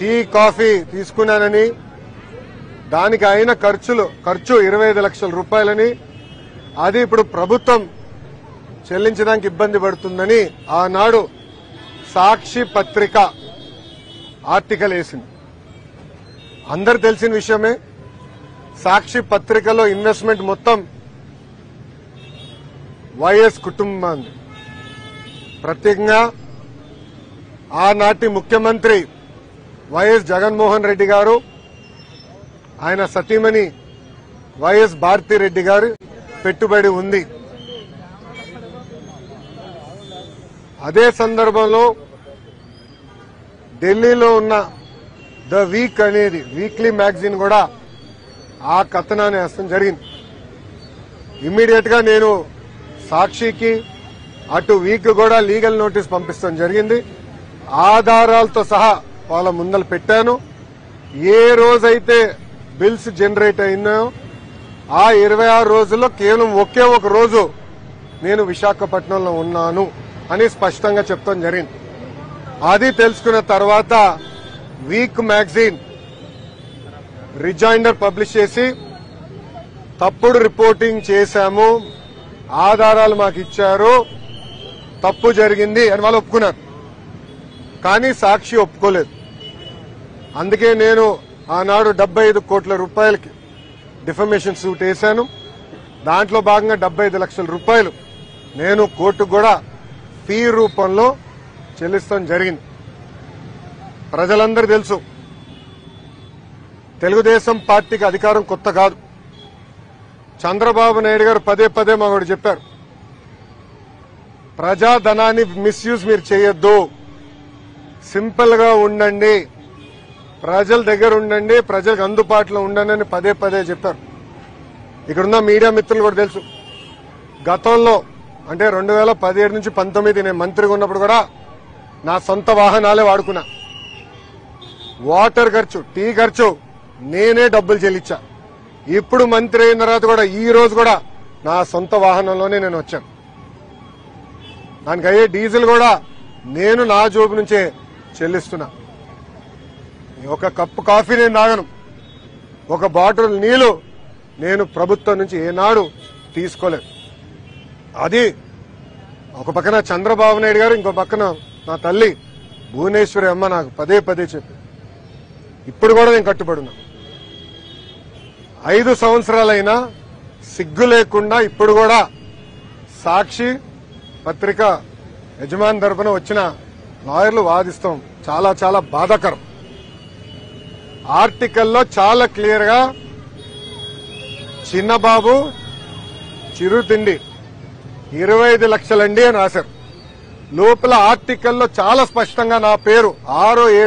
Tea coffee తీసుకున్నానని దానికి అయిన ఖర్చు 25 లక్షల రూపాయలని అది ఇప్పుడు ప్రభుత్వం చెల్లించడానికి ఇబ్బంది పడుతుందని ఆనాడు సాక్షి పత్రిక ఆర్టికల్ వేసింది. అందరు తెలిసిన విషయమే. సాక్షి పత్రికలో ఇన్వెస్ట్మెంట్ మొత్తం వైఎస్ కుటుంబాన్ని, ప్రత్యేకంగా ఆనాటి ముఖ్యమంత్రి వైఎస్ జగన్మోహన్ రెడ్డి గారు, ఆయన సతీమణి వైఎస్ భారతిరెడ్డి గారు పెట్టుబడి ఉంది. అదే సందర్భంలో ఢిల్లీలో ఉన్న ద వీక్ అనేది వీక్లీ మ్యాగజైన్ కూడా ఆ కథనాన్ని వేయడం జరిగింది. ఇమ్మీడియట్ గా నేను సాక్షికి అటు వీక్ కూడా లీగల్ నోటీస్ పంపిస్తాం జరిగింది. ఆధారాలతో సహా వాళ్ళ ముందర పెట్టాను. ఏ రోజైతే బిల్స్ జనరేట్ అయినాయో ఆ 26 రోజుల్లో కేవలం ఒకే ఒక రోజు నేను విశాఖపట్నంలో ఉన్నాను అని స్పష్టంగా చెప్తాం జరిగింది. అది తెలుసుకున్న తర్వాత వీక్ మ్యాగజైన్ రిజైండర్ పబ్లిష్ చేసి తప్పుడు రిపోర్టింగ్ చేశాము, ఆధారాలు మాకు ఇచ్చారు, తప్పు జరిగింది అని వాళ్ళు ఒప్పుకున్నారు. కానీ సాక్షి ఒప్పుకోలేదు. అందుకే నేను ఆనాడు 75 కోట్ల రూపాయలకి డిఫమేషన్ సూట్ వేశాను. దాంట్లో భాగంగా 75 లక్షల రూపాయలు నేను కోర్టుకు కూడా ఫీ రూపంలో చెల్లిస్తాం జరిగింది. ప్రజలందరూ తెలుసు, తెలుగుదేశం పార్టీకి అధికారం కొత్త కాదు. చంద్రబాబు నాయుడు గారు పదే పదే మాకు చెప్పారు, ప్రజాధనాన్ని మిస్యూజ్ మీరు చేయొద్దు, సింపుల్ గా ఉండండి, ప్రజల దగ్గర ఉండండి, ప్రజలకు అందుబాటులో ఉండండి అని పదే పదే చెప్పారు. ఇక్కడున్న మీడియా మిత్రులు కూడా తెలుసు, గతంలో అంటే 2017 నుంచి 19 నేను మంత్రిగా ఉన్నప్పుడు కూడా నా సొంత వాహనాలే వాడుకున్నా. వాటర్ ఖర్చు, టీ ఖర్చు నేనే డబ్బులు చెల్లించా. ఇప్పుడు మంత్రి అయిన తర్వాత కూడా ఈ రోజు కూడా నా సొంత వాహనంలోనే నేను వచ్చాను. దానికి అయ్యే డీజిల్ కూడా నేను నా జోబు నుంచే చెల్లిస్తున్నా. ఒక కప్పు కాఫీ నేను తాగను, ఒక బాటిల్ నీళ్లు నేను ప్రభుత్వం నుంచి ఏనాడు తీసుకోలేదు. అది ఒక పక్కన చంద్రబాబు నాయుడు గారు, ఇంకో పక్కన నా తల్లి భువనేశ్వరి అమ్మ నాకు పదే పదే చెప్పి ఇప్పుడు కూడా నేను కట్టుబడి ఉన్నా. 5 సంవత్సరాలైనా సిగ్గు లేకుండా ఇప్పుడు కూడా సాక్షి పత్రిక యజమాని తరపున వచ్చిన లాయర్లు వాదిస్తాం. చాలా చాలా బాధాకరం. ఆర్టికల్లో చాలా క్లియర్ గా చిన్నబాబు చిరుతిండి 25 లక్షలండి అని రాశారు. లోపల ఆర్టికల్లో చాలా స్పష్టంగా నా పేరు 6